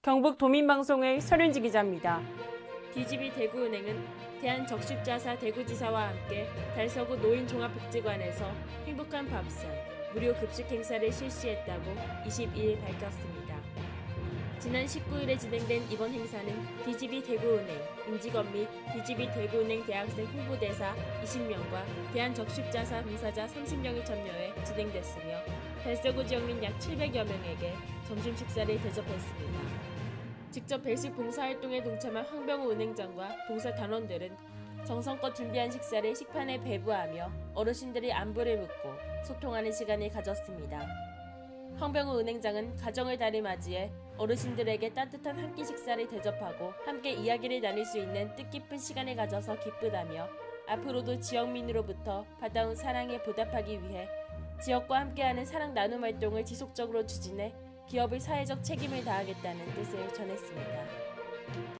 경북 도민방송의 설윤지 기자입니다. DGB 대구은행은 대한적십자사 대구지사와 함께 달서구 노인종합복지관에서 행복한 밥상, 무료 급식 행사를 실시했다고 22일 밝혔습니다. 지난 19일에 진행된 이번 행사는 DGB 대구은행, 임직원 및 DGB 대구은행 대학생 홍보대사 20명과 대한적십자사 봉사자 30명이 참여해 진행됐으며 달서구 지역민 약 700여 명에게 점심 식사를 대접했습니다. 직접 배식 봉사활동에 동참한 황병우 은행장과 봉사 단원들은 정성껏 준비한 식사를 식판에 배부하며 어르신들이 안부를 묻고 소통하는 시간을 가졌습니다. 황병우 은행장은 가정의 달을 맞이해 어르신들에게 따뜻한 한 끼 식사를 대접하고 함께 이야기를 나눌 수 있는 뜻깊은 시간을 가져서 기쁘다며 앞으로도 지역민으로부터 받아온 사랑에 보답하기 위해 지역과 함께하는 사랑 나눔 활동을 지속적으로 추진해 기업의 사회적 책임을 다하겠다는 뜻을 전했습니다.